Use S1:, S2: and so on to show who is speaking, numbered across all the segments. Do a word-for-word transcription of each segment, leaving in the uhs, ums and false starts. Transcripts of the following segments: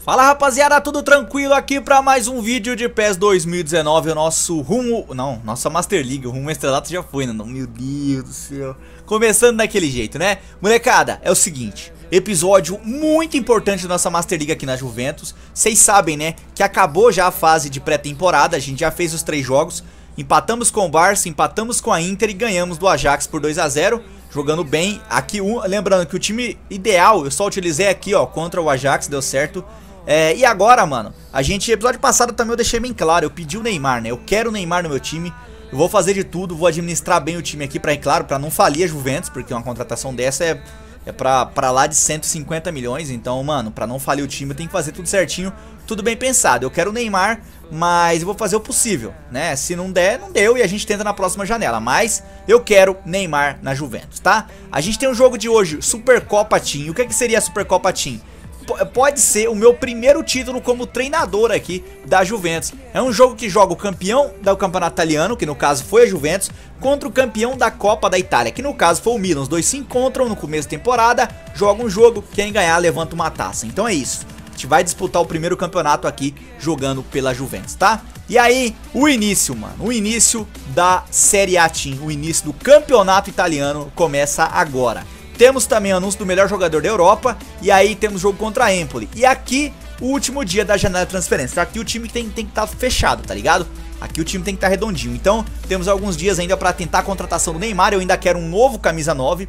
S1: Fala rapaziada, tudo tranquilo aqui pra mais um vídeo de PES dois mil e dezenove, o nosso rumo, não, nossa Master League, o rumo estrelato já foi, né? Meu Deus do céu. Começando daquele jeito, né? Molecada, é o seguinte, episódio muito importante da nossa Master League aqui na Juventus. Vocês sabem, né, que acabou já a fase de pré-temporada, a gente já fez os três jogos. Empatamos com o Barça, empatamos com a Inter e ganhamos do Ajax por dois a zero. Jogando bem, aqui um, lembrando que o time ideal eu só utilizei aqui, ó, contra o Ajax, deu certo. É, e agora, mano, a gente, episódio passado também eu deixei bem claro, eu pedi o Neymar, né, eu quero o Neymar no meu time. Eu vou fazer de tudo, vou administrar bem o time aqui pra, claro, pra não falir a Juventus, porque uma contratação dessa é, é pra, pra lá de cento e cinquenta milhões. Então, mano, pra não falir o time eu tenho que fazer tudo certinho, tudo bem pensado. Eu quero o Neymar, mas eu vou fazer o possível, né, se não der, não deu e a gente tenta na próxima janela. Mas eu quero Neymar na Juventus, tá? A gente tem um jogo de hoje, Supercopa Team. O que, que seria a Supercopa Team? Pode ser o meu primeiro título como treinador aqui da Juventus. É um jogo que joga o campeão do campeonato italiano, que no caso foi a Juventus, contra o campeão da Copa da Itália, que no caso foi o Milan. Os dois se encontram no começo da temporada, jogam um jogo, quem ganhar levanta uma taça. Então é isso, a gente vai disputar o primeiro campeonato aqui jogando pela Juventus, tá? E aí, o início, mano, o início da Série A Team, o início do campeonato italiano começa agora. Temos também o anúncio do melhor jogador da Europa. E aí temos jogo contra a Empoli. E aqui o último dia da janela de transferência. Aqui o time tem, tem que estar tá fechado, tá ligado? Aqui o time tem que estar tá redondinho. Então temos alguns dias ainda pra tentar a contratação do Neymar. Eu ainda quero um novo camisa nove.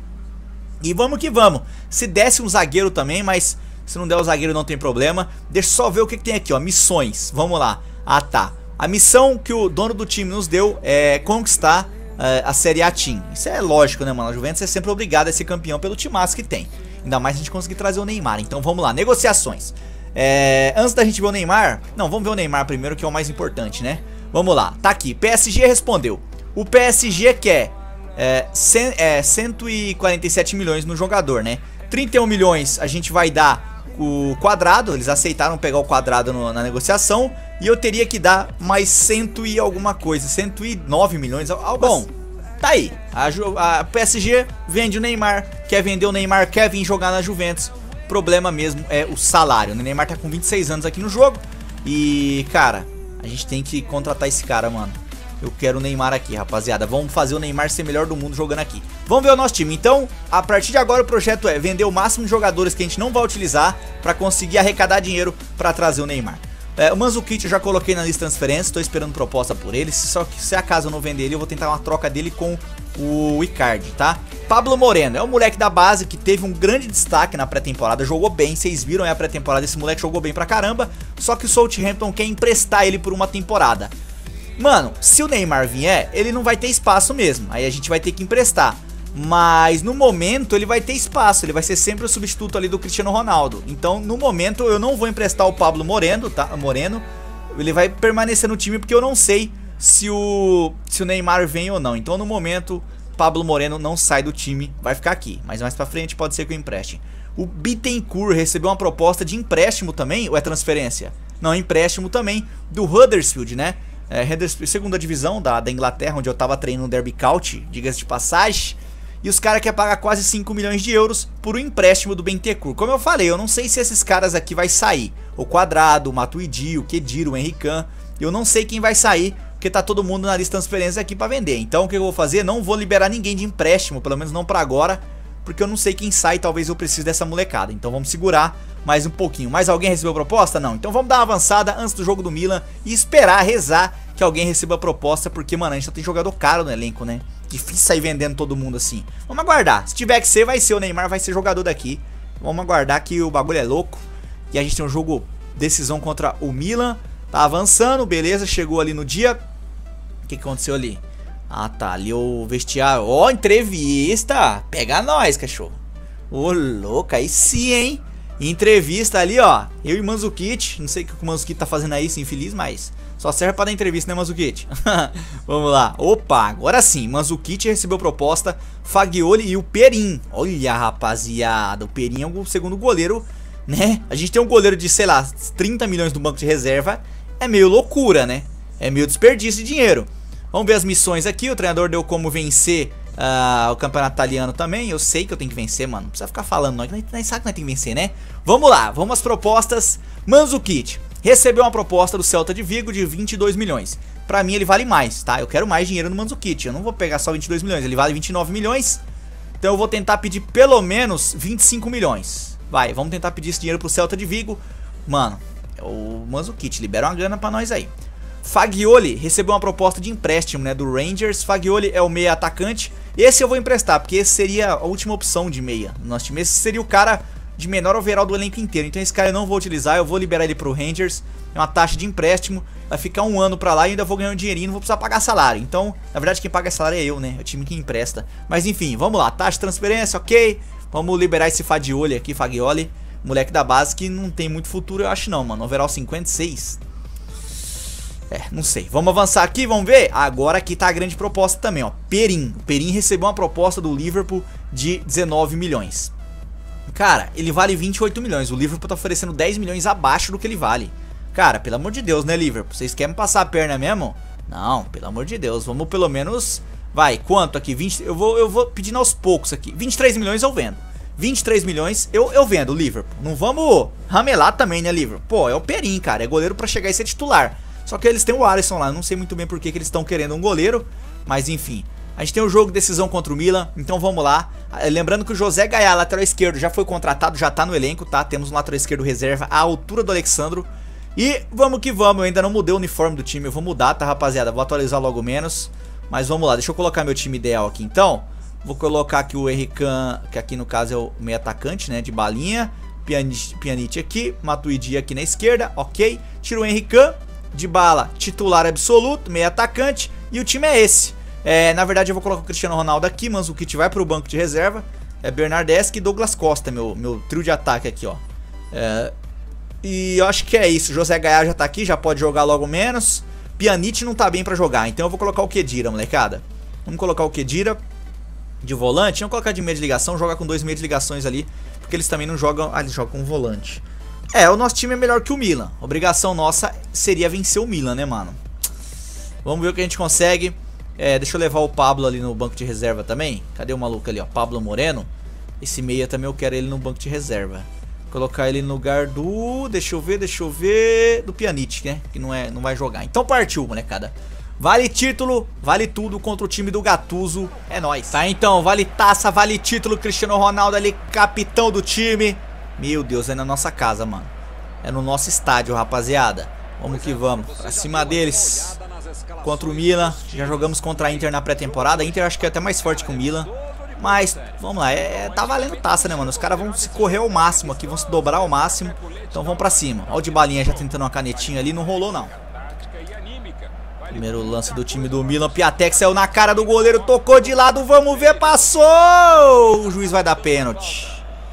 S1: E vamos que vamos. Se desse um zagueiro também, mas se não der o zagueiro não tem problema. Deixa eu só ver o que, que tem aqui, ó. Missões, vamos lá. Ah tá, a missão que o dono do time nos deu é conquistar Uh, a Série A Team. Isso é lógico, né, mano? A Juventus é sempre obrigada a ser campeão pelo timaço que tem. Ainda mais se a gente conseguir trazer o Neymar. Então vamos lá, negociações. é, Antes da gente ver o Neymar, não, vamos ver o Neymar primeiro, que é o mais importante, né? Vamos lá, tá aqui, P S G respondeu. O P S G quer é, cem, é, cento e quarenta e sete milhões no jogador, né? trinta e um milhões a gente vai dar o Quadrado, eles aceitaram pegar o Quadrado no, na negociação. E eu teria que dar mais cento e alguma coisa, cento e nove milhões, algo. Bom, tá aí, a, a P S G vende o Neymar, quer vender o Neymar, quer vir jogar na Juventus. O problema mesmo é o salário, o Neymar tá com vinte e seis anos aqui no jogo. E, cara, a gente tem que contratar esse cara, mano. Eu quero o Neymar aqui, rapaziada. Vamos fazer o Neymar ser melhor do mundo jogando aqui. Vamos ver o nosso time. Então, a partir de agora o projeto é vender o máximo de jogadores que a gente não vai utilizar pra conseguir arrecadar dinheiro pra trazer o Neymar. É, o Mandzukic eu já coloquei na lista de transferência, estou esperando proposta por ele. Só que se acaso eu não vender ele, eu vou tentar uma troca dele com o Icardi, tá? Pablo Moreno é um moleque da base que teve um grande destaque na pré-temporada, jogou bem, vocês viram aí a pré-temporada, esse moleque jogou bem pra caramba. Só que o Southampton quer emprestar ele por uma temporada. Mano, se o Neymar vier, ele não vai ter espaço mesmo, aí a gente vai ter que emprestar. Mas no momento ele vai ter espaço, ele vai ser sempre o substituto ali do Cristiano Ronaldo. Então no momento eu não vou emprestar o Pablo Moreno, tá? Moreno, ele vai permanecer no time porque eu não sei se o, se o Neymar vem ou não. Então no momento Pablo Moreno não sai do time, vai ficar aqui. Mas mais pra frente pode ser que eu empreste. O Bittencourt recebeu uma proposta de empréstimo também, ou é transferência? Não, empréstimo também do Huddersfield, né? É, Huddersfield, segunda divisão da, da Inglaterra, onde eu tava treinando no Derby County, diga-se de passagem. E os caras querem pagar quase cinco milhões de euros por um empréstimo do Bentancur. Como eu falei, eu não sei se esses caras aqui vai sair. O Quadrado, o Matuidi, o Khedira, o Henrique Can. Eu não sei quem vai sair, porque tá todo mundo na lista de transferência aqui pra vender. Então o que eu vou fazer? Não vou liberar ninguém de empréstimo, pelo menos não pra agora. Porque eu não sei quem sai, talvez eu precise dessa molecada. Então vamos segurar mais um pouquinho. Mais alguém recebeu proposta? Não. Então vamos dar uma avançada antes do jogo do Milan e esperar, rezar que alguém receba a proposta. Porque, mano, a gente só tem jogador caro no elenco, né? Difícil sair vendendo todo mundo assim. Vamos aguardar. Se tiver que ser, vai ser. O Neymar vai ser jogador daqui. Vamos aguardar que o bagulho é louco. E a gente tem um jogo decisão contra o Milan. Tá avançando, beleza. Chegou ali no dia. O que, que aconteceu ali? Ah, tá. Ali o vestiário. Ó, oh, entrevista. Pega nós, cachorro. Ô, oh, louco. Aí sim, hein? Entrevista ali, ó. Eu e Mandzukic. Não sei o que o Mandzukic tá fazendo aí, esse infeliz, mas só serve pra dar entrevista, né, Mandzukic? Vamos lá. Opa, agora sim. Mandzukic recebeu proposta. Fagioli e o Perin. Olha, rapaziada. O Perin é o segundo goleiro, né? A gente tem um goleiro de, sei lá, trinta milhões do banco de reserva. É meio loucura, né? É meio desperdício de dinheiro. Vamos ver as missões aqui. O treinador deu como vencer Uh, o campeonato italiano também. Eu sei que eu tenho que vencer, mano. Não precisa ficar falando, não. Nem sabe que nós temos que vencer, né? Vamos lá, vamos às propostas. Mandzukic recebeu uma proposta do Celta de Vigo de vinte e dois milhões. Pra mim ele vale mais, tá? Eu quero mais dinheiro no Mandzukic. Eu não vou pegar só vinte e dois milhões, ele vale vinte e nove milhões. Então eu vou tentar pedir pelo menos vinte e cinco milhões. Vai, vamos tentar pedir esse dinheiro pro Celta de Vigo. Mano, o Mandzukic, libera uma grana pra nós aí. Fagioli recebeu uma proposta de empréstimo, né, do Rangers. Fagioli é o meia atacante. Esse eu vou emprestar, porque esse seria a última opção de meia no nosso time. Esse seria o cara de menor overall do elenco inteiro. Então esse cara eu não vou utilizar, eu vou liberar ele pro Rangers. É uma taxa de empréstimo, vai ficar um ano pra lá e ainda vou ganhar um dinheirinho, não vou precisar pagar salário. Então, na verdade quem paga salário é eu, né, é o time que empresta. Mas enfim, vamos lá, taxa de transferência, ok. Vamos liberar esse Fagioli aqui, Fagioli. Moleque da base que não tem muito futuro, eu acho não, mano. Overall cinquenta e seis. É, não sei. Vamos avançar aqui, vamos ver? Agora aqui tá a grande proposta também, ó. Perin. O Perin recebeu uma proposta do Liverpool de dezenove milhões. Cara, ele vale vinte e oito milhões. O Liverpool tá oferecendo dez milhões abaixo do que ele vale. Cara, pelo amor de Deus, né, Liverpool? Vocês querem passar a perna mesmo? Não, pelo amor de Deus. Vamos pelo menos... Vai, quanto aqui? vinte... Eu vou, eu vou pedindo aos poucos aqui. vinte e três milhões eu vendo. vinte e três milhões eu, eu vendo, Liverpool. Não vamos ramelar também, né, Liverpool? Pô, é o Perin, cara. É goleiro pra chegar e ser titular. Só que eles têm o Alisson lá. Não sei muito bem por que, que eles estão querendo um goleiro. Mas enfim. A gente tem um jogo de decisão contra o Milan. Então vamos lá. Lembrando que o José Gaiá, lateral esquerdo, já foi contratado. Já tá no elenco, tá? Temos um lateral esquerdo reserva à altura do Alexandro. E vamos que vamos. Eu ainda não mudei o uniforme do time. Eu vou mudar, tá, rapaziada? Vou atualizar logo menos. Mas vamos lá. Deixa eu colocar meu time ideal aqui, então. Vou colocar aqui o Henrican, que aqui no caso é o meio atacante, né, de balinha. Pjanic, Pjanic aqui, Matuidi aqui na esquerda, ok. Tira o Henrican, de bala, titular absoluto, meio atacante. E o time é esse. É, na verdade eu vou colocar o Cristiano Ronaldo aqui, Mandzukic vai pro banco de reserva. É Bernardeschi e Douglas Costa, meu, meu trio de ataque aqui, ó. É, e eu acho que é isso. José Gaiá já tá aqui, já pode jogar logo menos. Pjanic não tá bem pra jogar, então eu vou colocar o Khedira, molecada. Vamos colocar o Khedira de volante, vamos colocar de meia de ligação, jogar com dois meios de ligações ali, porque eles também não jogam, ah, eles jogam com volante. É, o nosso time é melhor que o Milan, obrigação nossa seria vencer o Milan, né, mano? Vamos ver o que a gente consegue. É, deixa eu levar o Pablo ali no banco de reserva também. Cadê o maluco ali, ó, Pablo Moreno. Esse meia também eu quero ele no banco de reserva. Colocar ele no lugar do, deixa eu ver, deixa eu ver, do Pjanic, né, que não, é, não vai jogar. Então partiu, molecada. Vale título, vale tudo contra o time do Gattuso, é nóis. Tá, então, vale taça, vale título, Cristiano Ronaldo ali, capitão do time. Meu Deus, é na nossa casa, mano. É no nosso estádio, rapaziada. Vamos que vamos, pra cima deles. Contra o Milan, já jogamos contra a Inter na pré-temporada. A Inter acho que é até mais forte que o Milan. Mas, vamos lá, é, tá valendo taça, né, mano? Os caras vão se correr ao máximo aqui, vão se dobrar ao máximo. Então vamos pra cima. Olha o de balinha já tentando uma canetinha ali, não rolou não. Primeiro lance do time do Milan, Piatek saiu na cara do goleiro, tocou de lado, vamos ver, passou! O juiz vai dar pênalti.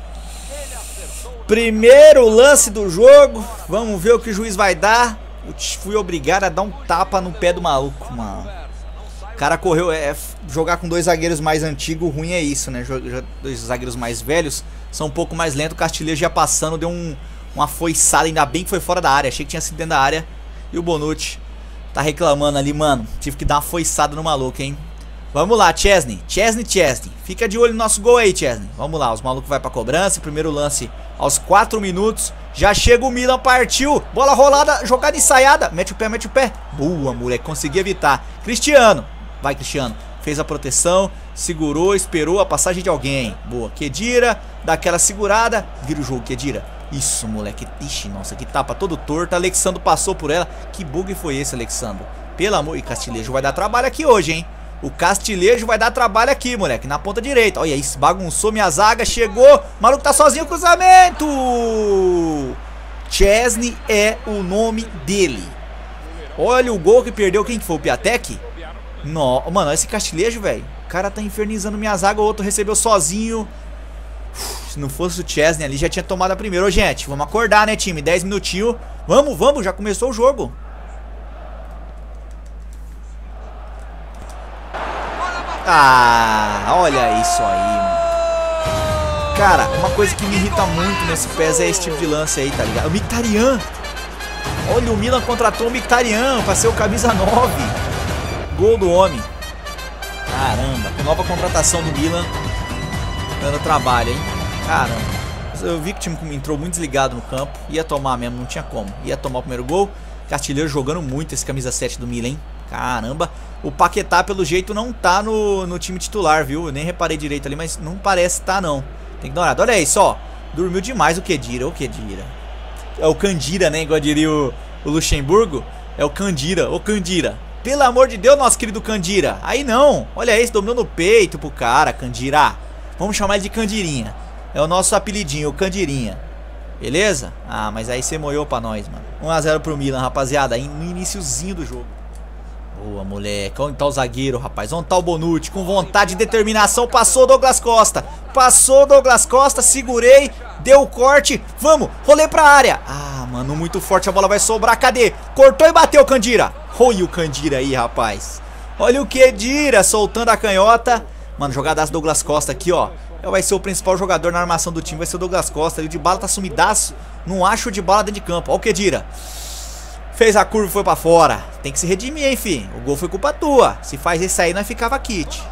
S1: Primeiro lance do jogo, vamos ver o que o juiz vai dar. Eu fui obrigado a dar um tapa no pé do maluco, mano. O cara correu, é, jogar com dois zagueiros mais antigos, ruim é isso, né? Dois zagueiros mais velhos são um pouco mais lentos, o Castilheiro já passando, deu um, uma foiçada, ainda bem que foi fora da área, achei que tinha sido dentro da área. E o Bonucci tá reclamando ali, mano. Tive que dar uma foiçada no maluco, hein. Vamos lá, Chesney. Chesney, Chesney. Fica de olho no nosso gol aí, Chesney. Vamos lá, os malucos vai pra cobrança. Primeiro lance aos quatro minutos. Já chega o Milan, partiu. Bola rolada, jogada ensaiada. Mete o pé, mete o pé. Boa, moleque, consegui evitar. Cristiano. Vai, Cristiano. Fez a proteção, segurou, esperou a passagem de alguém. Boa, Khedira. Dá aquela segurada. Vira o jogo, Khedira. Isso, moleque. Ixi, nossa, que tapa todo torto. Alexandro passou por ela. Que bug foi esse, Alexandro? Pelo amor... E Castilhejo vai dar trabalho aqui hoje, hein? O Castilhejo vai dar trabalho aqui, moleque. Na ponta direita. Olha isso, bagunçou minha zaga. Chegou. O maluco tá sozinho, cruzamento. Chesney é o nome dele. Olha o gol que perdeu. Quem que foi? O Piatek? Não, mano, esse Castilhejo, velho. O cara tá infernizando minha zaga. O outro recebeu sozinho. Se não fosse o Chesney ali, já tinha tomado a primeira. Ô, gente, vamos acordar, né, time? dez minutinhos. Vamos, vamos, já começou o jogo. Ah, olha isso aí, mano. Cara, uma coisa que me irrita muito nesse P E S é esse tipo de lance aí, tá ligado? O Mkhitaryan. Olha, o Milan contratou o Mkhitaryan pra ser o camisa nove. Gol do homem. Caramba, com nova contratação do Milan dando trabalho, hein? Caramba. Eu vi que o time entrou muito desligado no campo. Ia tomar mesmo, não tinha como. Ia tomar o primeiro gol. Castilheiro jogando muito esse camisa sete do Milan, hein? Caramba. O Paquetá, pelo jeito, não tá no, no time titular, viu? Eu nem reparei direito ali, mas não parece estar, não. Tem que dar uma olhada. Olha aí, só. Dormiu demais o Khedira. O Khedira. É o Candira, né? Igual diria o, o Luxemburgo. É o Candira. O Candira. Pelo amor de Deus, nosso querido Candira. Aí não. Olha aí, dominou no peito pro cara, Candira. Vamos chamar ele de Candirinha. É o nosso apelidinho, o Candirinha. Beleza? Ah, mas aí você moiou pra nós, mano. um a zero pro Milan, rapaziada. Aí no iniciozinho do jogo. Boa, moleque. Onde tá o zagueiro, rapaz? Onde tá o Bonucci? Com vontade e determinação. Passou o Douglas Costa. Passou o Douglas Costa. Segurei. Deu o corte. Vamos. Rolei pra área. Ah, mano. Muito forte. A bola vai sobrar. Cadê? Cortou e bateu, Candira. Olha o Candira aí, rapaz. Olha o Khedira soltando a canhota. Mano, jogadaço Douglas Costa aqui, ó. Vai ser o principal jogador na armação do time. Vai ser o Douglas Costa. E o de bala tá sumidaço. Não acho o de bala dentro de campo. Olha o Khedira. Fez a curva e foi pra fora. Tem que se redimir, hein, fi. O gol foi culpa tua. Se faz esse aí, nós ficava kit.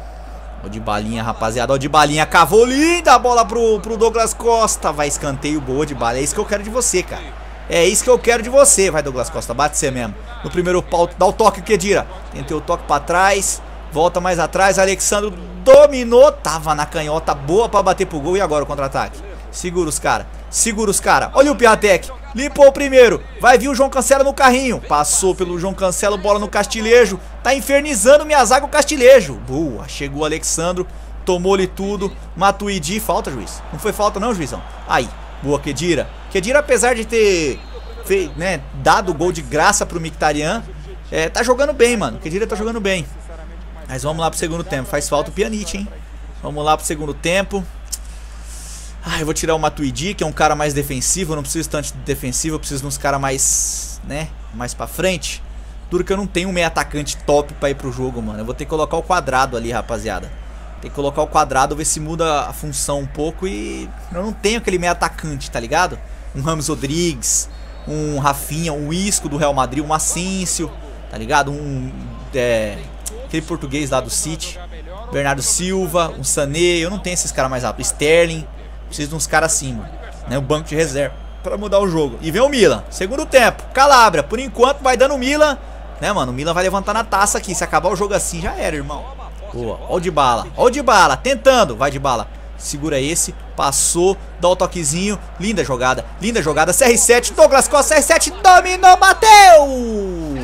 S1: Ó de balinha, rapaziada. Ó de balinha. Cavou linda a bola pro, pro Douglas Costa. Vai escanteio, boa de bala. É isso que eu quero de você, cara. É isso que eu quero de você. Vai, Douglas Costa. Bate você mesmo. No primeiro pau, dá o toque, Khedira. Tentei o toque pra trás. Volta mais atrás. Alexandre dominou. Tava na canhota. Boa pra bater pro gol. E agora o contra-ataque? Segura os caras. Segura os caras. Olha o Piatek. Limpou o primeiro. Vai vir o João Cancelo no carrinho. Passou pelo João Cancelo. Bola no Castilhejo. Tá infernizando minha zaga o Castilhejo. Boa. Chegou o Alexandro. Tomou-lhe tudo. Matuidi. Falta, juiz. Não foi falta não, juizão. Aí. Boa, Khedira. Khedira, apesar de ter fei, né, dado o gol de graça pro Mkhitaryan, é, tá jogando bem, mano. Khedira tá jogando bem. Mas vamos lá pro segundo tempo. Faz falta o Pjanic, hein? Vamos lá pro segundo tempo. Ah, eu vou tirar o Matuidi, que é um cara mais defensivo. Eu não preciso tanto de defensivo. Eu preciso de uns caras mais, né, mais pra frente. Duro que eu não tenho um meio atacante top pra ir pro jogo, mano. Eu vou ter que colocar o Quadrado ali, rapaziada. Tem que colocar o Quadrado, ver se muda a função um pouco. E eu não tenho aquele meio atacante, tá ligado? Um Ramos Rodrigues, um Rafinha, um Isco do Real Madrid, um Asensio, tá ligado? Um... É, aquele português lá do City, Bernardo Silva, um Sané. Eu não tenho esses caras mais rápidos. Sterling. Preciso de uns caras assim, mano, né? O banco de reserva pra mudar o jogo. E vem o Milan, segundo tempo. Calabria, por enquanto vai dando o Milan, né, mano? O Milan vai levantar na taça aqui. Se acabar o jogo assim, já era, irmão. Boa, ó o de bala, ó o de bala, tentando. Vai de bala, segura esse. Passou, dá o toquezinho. Linda jogada, linda jogada. C R sete, Douglas Costa, C R sete, dominou, bateu!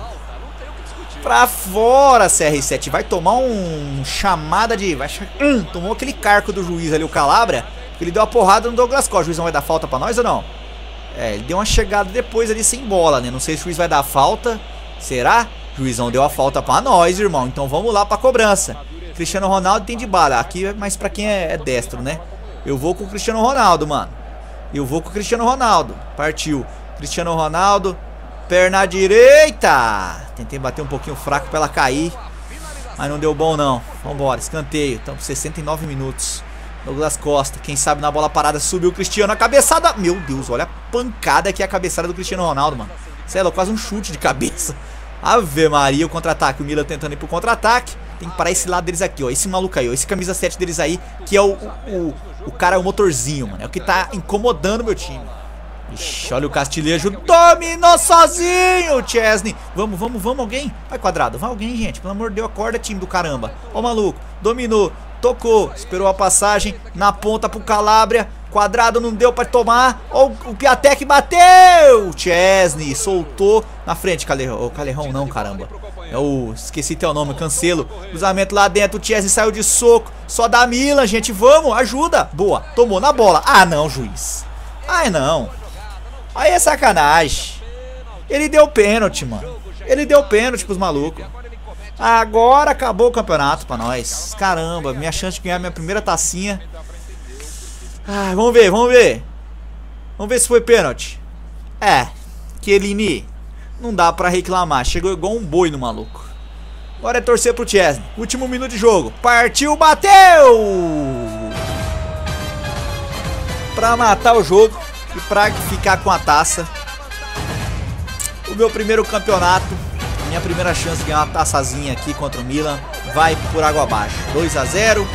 S1: Pra fora, C R sete. Vai tomar um chamada de... Vai... Hum, tomou aquele carco do juiz ali, o Calabria. Ele deu uma porrada no Douglas Costa. O juizão vai dar falta pra nós ou não? É, ele deu uma chegada depois ali sem bola, né? Não sei se o juiz vai dar falta. Será? O juizão deu a falta pra nós, irmão. Então vamos lá pra cobrança. Cristiano Ronaldo tem de bala. Aqui é mais pra quem é, é destro, né? Eu vou com o Cristiano Ronaldo, mano. Eu vou com o Cristiano Ronaldo. Partiu. Cristiano Ronaldo. Perna direita. Tentei bater um pouquinho fraco pra ela cair, mas não deu bom não. Vambora, escanteio. Estamos com sessenta e nove minutos. Douglas Costa, quem sabe na bola parada. Subiu o Cristiano, a cabeçada. Meu Deus, olha a pancada que é a cabeçada do Cristiano Ronaldo, mano. Sei lá, quase um chute de cabeça. Ave Maria, o contra-ataque. O Milan tentando ir pro contra-ataque. Tem que parar esse lado deles aqui, ó. Esse maluco aí, ó. Esse camisa sete deles aí, que é o, o, o cara, o motorzinho, mano. É o que tá incomodando o meu time. Ixi, olha o Castilhejo, dominou sozinho o Chesney. Vamos, vamos, vamos, alguém. Vai, Quadrado, vai alguém, gente. Pelo amor de Deus, acorda, time do caramba. Ó o maluco, dominou, tocou, esperou a passagem na ponta pro Calabria. Quadrado não deu pra tomar. Ó o Piatek bateu. Chesney soltou na frente, Calerrão. Calerrão não, caramba. É o... Esqueci teu nome, Cancelo. Cruzamento lá dentro, o Chesney saiu de soco. Só da Milan, gente, vamos, ajuda. Boa, tomou na bola. Ah, não, juiz. Ai, não. Aí é sacanagem. Ele deu pênalti, mano. Ele deu pênalti pros malucos. Agora acabou o campeonato pra nós. Caramba, minha chance de ganhar minha primeira tacinha. Ah, vamos ver, vamos ver. Vamos ver se foi pênalti. É, Chiellini. Não dá pra reclamar. Chegou igual um boi no maluco. Agora é torcer pro Chesney. Último minuto de jogo. Partiu, bateu! Pra matar o jogo. E pra ficar com a taça. O meu primeiro campeonato. A minha primeira chance de ganhar uma taçazinha aqui contra o Milan. vai por água abaixo. dois a zero.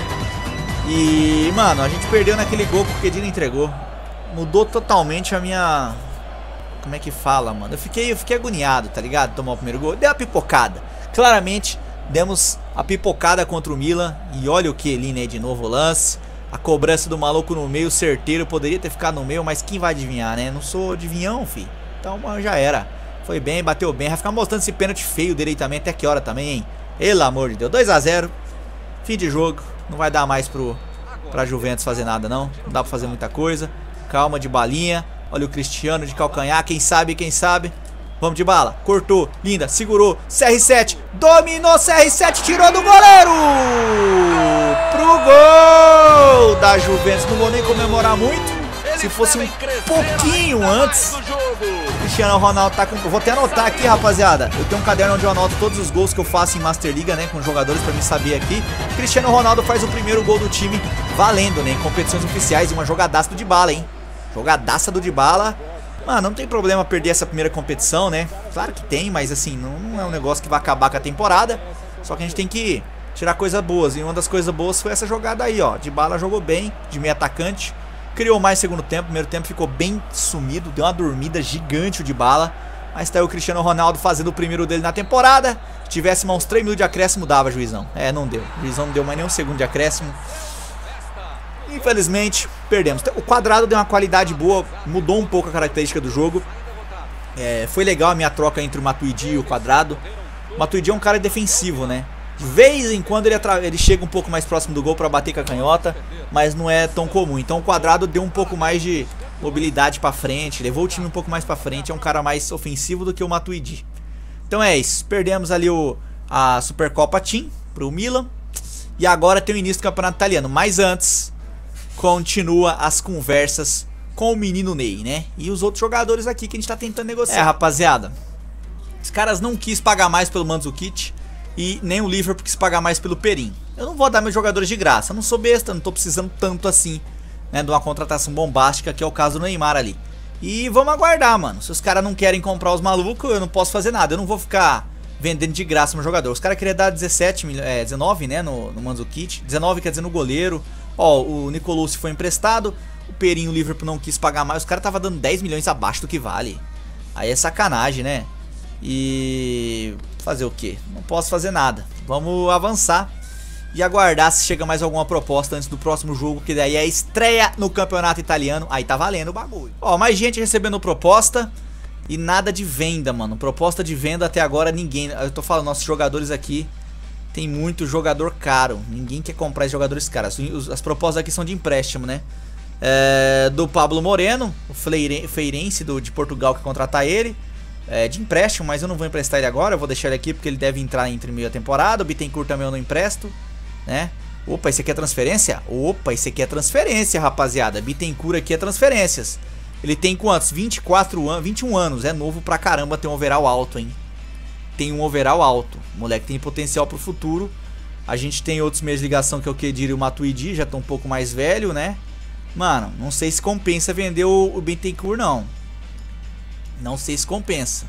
S1: E, mano, a gente perdeu naquele gol que o Kedira entregou. Mudou totalmente a minha... Como é que fala, mano? Eu fiquei, eu fiquei agoniado, tá ligado? Tomar o primeiro gol. Deu a pipocada. Claramente, demos a pipocada contra o Milan. E olha o Chiellini aí de novo o lance. A cobrança do maluco no meio, certeiro. Poderia ter ficado no meio, mas quem vai adivinhar, né? Não sou adivinhão, fi. Então, mano, já era. Foi bem, bateu bem. Vai ficar mostrando esse pênalti feio dele aí também. Até que hora também, hein? Pelo amor de Deus. dois a zero. Fim de jogo. Não vai dar mais pro, pra Juventus fazer nada, não. Não dá pra fazer muita coisa. Calma, de balinha. Olha o Cristiano de calcanhar. Quem sabe, quem sabe. Vamos de bala. Cortou. Linda. Segurou. C R sete. Dominou. C R sete. Tirou do goleiro. Pro gol da Juventus. Não vou nem comemorar muito. Se fosse um pouquinho antes. Cristiano Ronaldo tá com... Vou até anotar aqui, rapaziada. Eu tenho um caderno onde eu anoto todos os gols que eu faço em Master Liga, né? Com jogadores, pra mim saber aqui. Cristiano Ronaldo faz o primeiro gol do time valendo, né? Em competições oficiais. E uma jogadaça do Dybala, hein? Jogadaça do Dybala. Mano, não tem problema perder essa primeira competição, né? Claro que tem, mas assim, não, não é um negócio que vai acabar com a temporada. Só que a gente tem que tirar coisas boas. E uma das coisas boas foi essa jogada aí, ó. Dybala jogou bem, de meio atacante. Criou mais segundo tempo, primeiro tempo ficou bem sumido. Deu uma dormida gigante o Dybala. Mas tá aí o Cristiano Ronaldo fazendo o primeiro dele na temporada. Se tivesse mais uns três minutos de acréscimo, dava, juizão. É, não deu. O juizão não deu mais nem um segundo de acréscimo. Infelizmente, perdemos. O Quadrado deu uma qualidade boa, mudou um pouco a característica do jogo. É, foi legal a minha troca entre o Matuidi e o Quadrado. O Matuidi é um cara defensivo, né? De vez em quando ele, ele chega um pouco mais próximo do gol para bater com a canhota, mas não é tão comum. Então o Quadrado deu um pouco mais de mobilidade para frente, levou o time um pouco mais para frente. É um cara mais ofensivo do que o Matuidi. Então é isso. Perdemos ali o, a Supercopa Team pro Milan. E agora tem o início do Campeonato Italiano. Mas antes... Continua as conversas com o menino Ney, né? E os outros jogadores aqui que a gente tá tentando negociar. É, rapaziada, os caras não quis pagar mais pelo Mandzukic e nem o Liverpool quis pagar mais pelo Perin. Eu não vou dar meus jogadores de graça, eu não sou besta, não tô precisando tanto assim, né, de uma contratação bombástica, que é o caso do Neymar ali. E vamos aguardar, mano. Se os caras não querem comprar os malucos, eu não posso fazer nada. Eu não vou ficar vendendo de graça meu jogador. Os caras queriam dar dezessete, é, dezenove, né, no, no Mandzukic. dezenove quer dizer no goleiro. Ó, o Nicolosi foi emprestado. O Perin, o Liverpool não quis pagar mais. Os caras tava dando dez milhões abaixo do que vale. Aí é sacanagem, né? E... fazer o quê? Não posso fazer nada. Vamos avançar e aguardar se chega mais alguma proposta antes do próximo jogo, que daí é a estreia no Campeonato Italiano. Aí tá valendo o bagulho. Ó, mais gente recebendo proposta e nada de venda, mano. Proposta de venda até agora ninguém. Eu tô falando, nossos jogadores aqui tem muito jogador caro. Ninguém quer comprar esses jogadores caros. As propostas aqui são de empréstimo, né? É, do Pablo Moreno, o Feirense do, de Portugal, que contratar ele. É, de empréstimo, mas eu não vou emprestar ele agora. Eu vou deixar ele aqui porque ele deve entrar entre meio a temporada. O Bittencourt também eu não empresto, né? Opa, esse aqui é transferência? Opa, esse aqui é transferência, rapaziada. Bittencourt aqui é transferências. Ele tem quantos? vinte e quatro anos, vinte e um anos. É novo pra caramba, tem um overall alto, hein? Tem um overall alto. O moleque tem potencial pro futuro. A gente tem outros meios de ligação, que é o Kedira e o Matuidi. Já estão um pouco mais velho, né? Mano, não sei se compensa vender o, o Bittencourt, não. Não sei se compensa.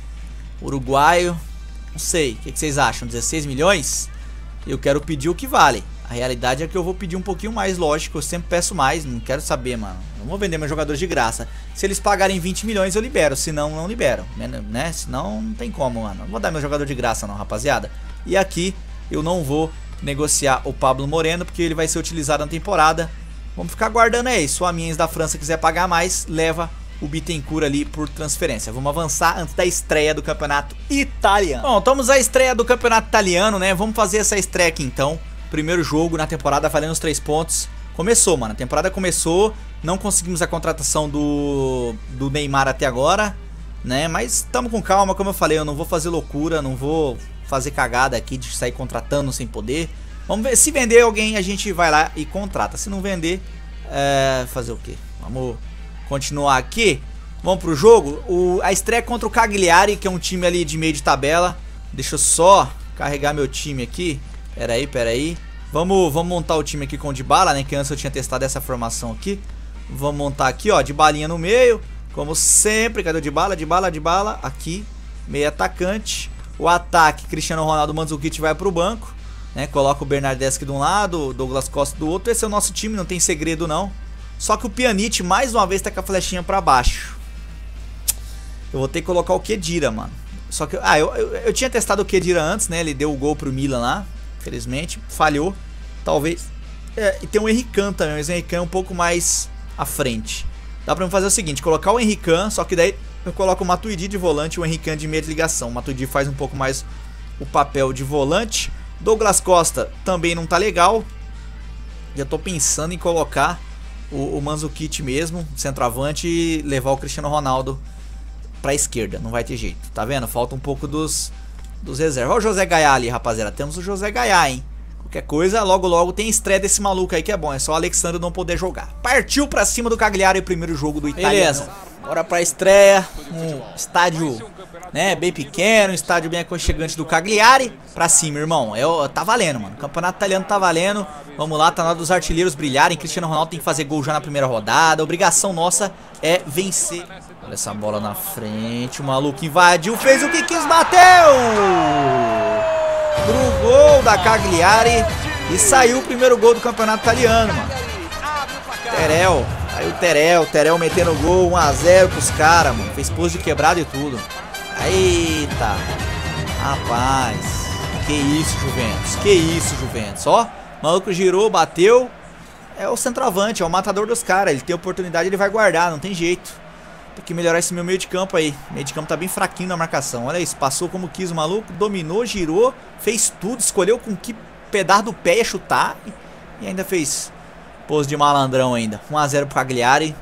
S1: Uruguaio, não sei. O que, que vocês acham? dezesseis milhões? Eu quero pedir o que vale. A realidade é que eu vou pedir um pouquinho mais, lógico. Eu sempre peço mais, não quero saber, mano. Não vou vender meus jogadores de graça. Se eles pagarem vinte milhões eu libero, se não, não libero, né? Senão não tem como, mano. Não vou dar meu jogador de graça não, rapaziada. E aqui eu não vou negociar o Pablo Moreno, porque ele vai ser utilizado na temporada. Vamos ficar aguardando aí. Se o Amiens da França quiser pagar mais, leva o Bittencourt ali por transferência. Vamos avançar antes da estreia do Campeonato Italiano. Bom, estamos à estreia do Campeonato Italiano, né? Vamos fazer essa estreia aqui então. Primeiro jogo na temporada valendo os três pontos. Começou, mano. A temporada começou. Não conseguimos a contratação do, do Neymar até agora, né? Mas estamos com calma, como eu falei. Eu não vou fazer loucura, não vou fazer cagada aqui de sair contratando sem poder. Vamos ver. Se vender alguém, a gente vai lá e contrata. Se não vender, é... fazer o quê? Vamos continuar aqui. Vamos pro jogo. O... A estreia contra o Cagliari, que é um time ali de meio de tabela. Deixa eu só carregar meu time aqui. Pera aí, pera aí. Vamos, vamos montar o time aqui com o Dybala, né? Que antes eu tinha testado essa formação aqui. Vamos montar aqui, ó, Dybalinha no meio. Como sempre, cadê o Dybala? Dybala, Dybala, aqui. Meio atacante. O ataque, Cristiano Ronaldo, Mandzukic vai pro banco. né? Coloca o Bernardeschi de um lado, o Douglas Costa do outro. Esse é o nosso time, não tem segredo não. Só que o Pjanic mais uma vez tá com a flechinha pra baixo. Eu vou ter que colocar o Khedira, mano. Só que, ah, eu, eu, eu tinha testado o Khedira antes, né? Ele deu o gol pro Milan lá. Infelizmente, falhou. Talvez. É, e tem o Henrican também, mas o Henrican é um pouco mais à frente. Dá pra eu fazer o seguinte, colocar o Henrican, só que daí eu coloco o Matuidi de volante e o Henrican de meia de ligação. O Matuidi faz um pouco mais o papel de volante. Douglas Costa também não tá legal. Já tô pensando em colocar o, o Mandzukic mesmo, centroavante, e levar o Cristiano Ronaldo pra esquerda. Não vai ter jeito, tá vendo? Falta um pouco dos, dos reservas. Olha o José Gaiá ali, rapaziada. Temos o José Gaiá, hein? Qualquer coisa, logo logo tem estreia desse maluco aí que é bom. É só o Alexandre não poder jogar. Partiu pra cima do Cagliari, o primeiro jogo do Italiano. Beleza, bora pra estreia. Um estádio, né, bem pequeno, um estádio bem aconchegante do Cagliari. Pra cima, irmão. Eu, tá valendo, mano. O campeonato italiano tá valendo. Vamos lá, tá na hora dos artilheiros brilharem. Cristiano Ronaldo tem que fazer gol já na primeira rodada. A obrigação nossa é vencer. Olha essa bola na frente. O maluco invadiu, fez o que quis, bateu! Pro gol da Cagliari. E saiu o primeiro gol do campeonato italiano, mano. Terel. Aí o Terel. Terel metendo gol. um a zero pros caras, mano. Fez pose de quebrado e tudo. Eita. Rapaz. Que isso, Juventus. Que isso, Juventus. Ó. O maluco girou, bateu. É o centroavante. É o matador dos caras. Ele tem oportunidade, ele vai guardar. Não tem jeito. Tem que melhorar esse meu meio de campo aí. O meio de campo tá bem fraquinho na marcação. Olha isso, passou como quis o maluco. Dominou, girou, fez tudo. Escolheu com que pedaço do pé ia chutar. E ainda fez pose de malandrão ainda. um a zero pro Cagliari.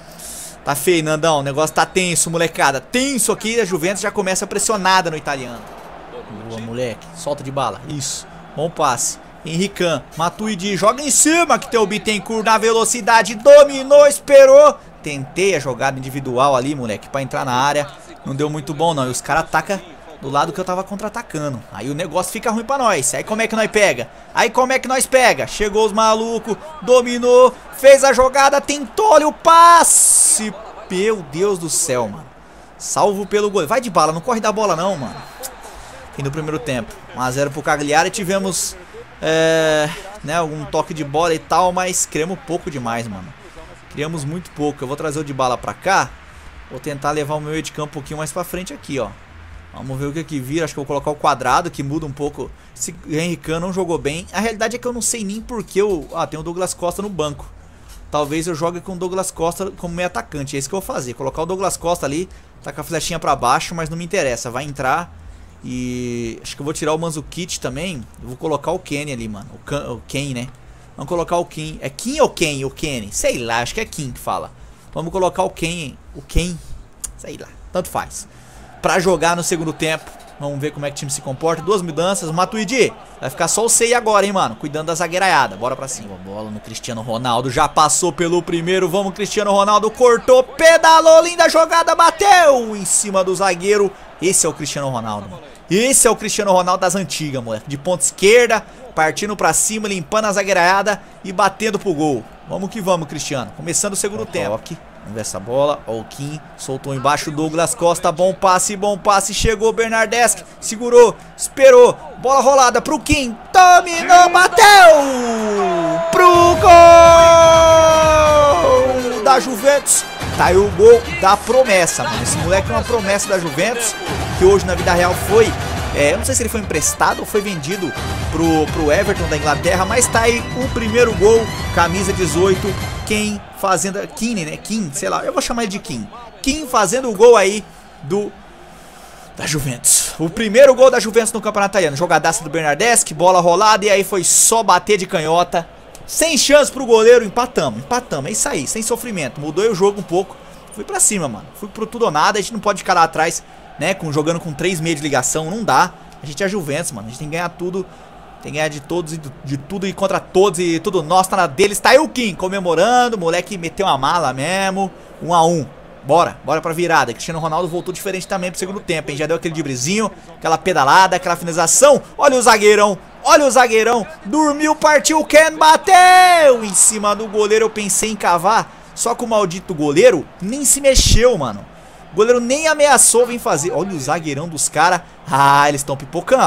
S1: Tá feio, Nandão. O negócio tá tenso, molecada. Tenso aqui. A Juventus já começa pressionada no italiano. Boa, moleque. Solta de bala. Isso. Bom passe. Henrican. Matuidi. Joga em cima que teu Bittencourt na velocidade. Dominou, esperou. Tentei a jogada individual ali, moleque, pra entrar na área. Não deu muito bom, não. E os caras atacam do lado que eu tava contra-atacando. Aí o negócio fica ruim pra nós. Aí como é que nós pega? Aí como é que nós pega? Chegou os malucos, dominou, fez a jogada, tentou, olha o passe. Meu Deus do céu, mano. Salvo pelo gol. Vai de bala, não corre da bola não, mano. Fim do primeiro tempo. um a zero pro Cagliari. Tivemos, é, né, algum toque de bola e tal, mas criamos pouco demais, mano. Criamos muito pouco. Eu vou trazer o de bala pra cá. Vou tentar levar o meu meio de campo um pouquinho mais pra frente aqui, ó. Vamos ver o que que vira. Acho que eu vou colocar o quadrado, que muda um pouco. Esse Henrican não jogou bem. A realidade é que eu não sei nem porque eu... Ah, tem o Douglas Costa no banco. Talvez eu jogue com o Douglas Costa como meio atacante. É isso que eu vou fazer. Colocar o Douglas Costa ali. Tá com a flechinha pra baixo, mas não me interessa. Vai entrar. E... acho que eu vou tirar o Mandzukic também. Eu vou colocar o Kenny ali, mano. O, Can... o Ken, né? Vamos colocar o Kim. É Kim ou Ken? O Kenny? Sei lá, acho que é Kim que fala. Vamos colocar o Ken. O Ken. Sei lá, tanto faz. Pra jogar no segundo tempo. Vamos ver como é que o time se comporta. Duas mudanças. Matuidi. Vai ficar só o Sei agora, hein, mano. Cuidando da zagueiraiada. Bora pra cima. Bola no Cristiano Ronaldo. Já passou pelo primeiro. Vamos, Cristiano Ronaldo. Cortou, pedalou. Linda jogada. Bateu em cima do zagueiro. Esse é o Cristiano Ronaldo, mano. Esse é o Cristiano Ronaldo das antigas, moleque. De ponta esquerda. Partindo pra cima, limpando a zagueiraiada e batendo pro gol. Vamos que vamos, Cristiano. Começando o segundo tempo. Toque. Vamos ver essa bola. Ó, o Kim soltou embaixo o Douglas Costa. Bom passe, bom passe. Chegou o Bernardeschi. Segurou, esperou. Bola rolada pro Kim. Dominou, bateu! Pro gol da Juventus. Tá aí o gol da promessa, mano. Esse moleque é uma promessa da Juventus. Que hoje na vida real foi... É, eu não sei se ele foi emprestado ou foi vendido pro, pro Everton da Inglaterra, mas tá aí o primeiro gol, camisa dezoito, Kim fazendo, Kim, né, Kim, sei lá, eu vou chamar ele de Kim, Kim fazendo o gol aí do, da Juventus, o primeiro gol da Juventus no campeonato italiano, jogadaça do Bernardeschi, bola rolada e aí foi só bater de canhota, sem chance pro goleiro, empatamos, empatamos, é isso aí, sem sofrimento, mudou o jogo um pouco, fui pra cima, mano, fui pro tudo ou nada, a gente não pode ficar lá atrás, né, com, jogando com três meios de ligação, não dá. A gente é Juventus, mano, a gente tem que ganhar tudo. Tem que ganhar de todos, e de tudo e contra todos. E tudo nosso, tá na deles. Tá aí o Kim comemorando, o moleque meteu uma mala mesmo. Um a um, bora, bora pra virada. Cristiano Ronaldo voltou diferente também pro segundo tempo, hein, já deu aquele driblezinho, aquela pedalada, aquela finalização. Olha o zagueirão, olha o zagueirão. Dormiu, partiu, o Ken bateu em cima do goleiro, eu pensei em cavar. Só que o maldito goleiro nem se mexeu, mano. O goleiro nem ameaçou vir fazer. Olha o zagueirão dos caras. Ah, eles estão pipocando.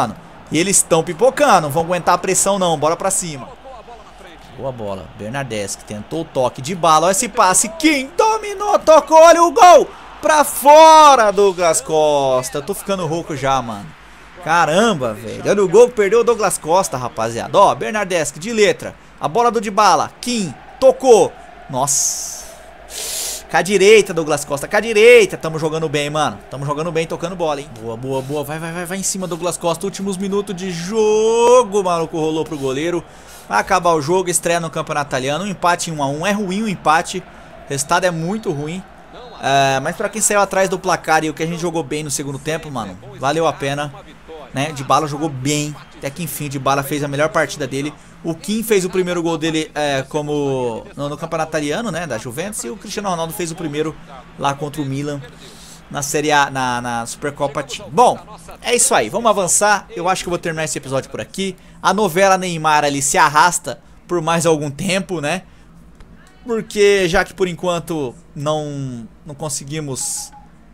S1: E eles estão pipocando, não vão aguentar a pressão não, bora pra cima. Boa bola, Bernardeschi tentou o toque de bala, olha esse passe, Kim dominou, tocou, olha o gol. Pra fora, Douglas Costa, eu tô ficando rouco já, mano. Caramba, velho, olha o gol que perdeu o Douglas Costa, rapaziada. Ó, Bernardeschi de letra, a bola do Dybala, Kim, tocou. Nossa. Com a direita, Douglas Costa, com a direita. Tamo jogando bem, mano. Tamo jogando bem, tocando bola, hein. Boa, boa, boa. Vai, vai, vai, vai em cima, Douglas Costa. Últimos minutos de jogo, maluco. Rolou pro goleiro. Vai acabar o jogo, estreia no campeonato italiano. Um empate em um a um. É ruim o empate. O resultado é muito ruim. É, mas pra quem saiu atrás do placar e o que a gente jogou bem no segundo tempo, mano, valeu a pena. Né? Dybala jogou bem. Até que enfim, Dybala fez a melhor partida dele. O Kim fez o primeiro gol dele é, como no, no campeonato italiano, né, da Juventus. E o Cristiano Ronaldo fez o primeiro lá contra o Milan na Série A, na, na Supercopa Team. Bom, é isso aí, vamos avançar. Eu acho que eu vou terminar esse episódio por aqui. A novela Neymar ali se arrasta por mais algum tempo, né? Porque já que por enquanto não, não conseguimos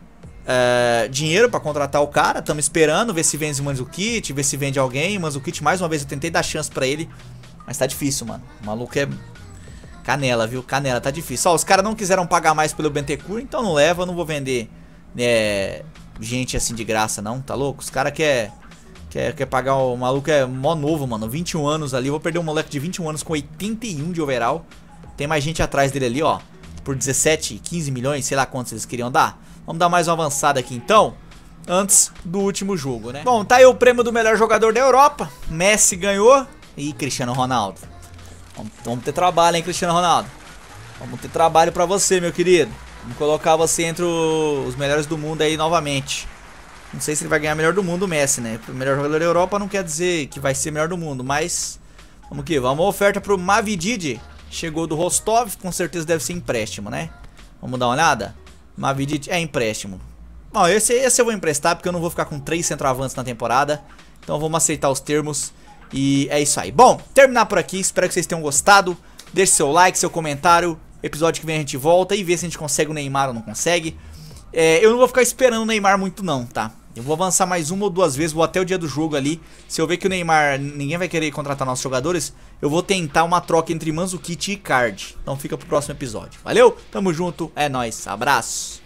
S1: é, dinheiro pra contratar o cara, estamos esperando ver se vende o Mandzukic, ver se vende alguém. O Mandzukic, mais uma vez, eu tentei dar chance pra ele, mas tá difícil, mano. O maluco é canela, viu? Canela, tá difícil. Ó, os caras não quiseram pagar mais pelo Bentancur, então não leva, eu não vou vender é, gente assim de graça, não, tá louco? Os caras quer, quer, quer pagar, o maluco é mó novo, mano, vinte e um anos ali. Eu vou perder um moleque de vinte e um anos com oitenta e um de overall. Tem mais gente atrás dele ali, ó, por dezessete, quinze milhões, sei lá quantos eles queriam dar. Vamos dar mais uma avançada aqui então, antes do último jogo, né? Bom, tá aí o prêmio do melhor jogador da Europa. Messi ganhou. E Cristiano Ronaldo. Vamos, vamos ter trabalho, hein, Cristiano Ronaldo. Vamos ter trabalho pra você, meu querido. Vamos colocar você entre os melhores do mundo aí novamente. Não sei se ele vai ganhar melhor do mundo, o Messi, né? O melhor jogador da Europa não quer dizer que vai ser melhor do mundo, mas vamos que vamos. Uma oferta pro Mavridis. Chegou do Rostov, com certeza deve ser empréstimo, né? Vamos dar uma olhada? Mavridis é empréstimo. Bom, esse, esse eu vou emprestar porque eu não vou ficar com três centroavantes na temporada. Então vamos aceitar os termos. E é isso aí. Bom, terminar por aqui. Espero que vocês tenham gostado. Deixe seu like, seu comentário. Episódio que vem a gente volta e vê se a gente consegue o Neymar ou não consegue. É, eu não vou ficar esperando o Neymar muito não, tá? Eu vou avançar mais uma ou duas vezes, vou até o dia do jogo ali. Se eu ver que o Neymar, ninguém vai querer contratar nossos jogadores, eu vou tentar uma troca entre Mandzukic e Icardi. Então fica pro próximo episódio. Valeu? Tamo junto, é nóis, abraço.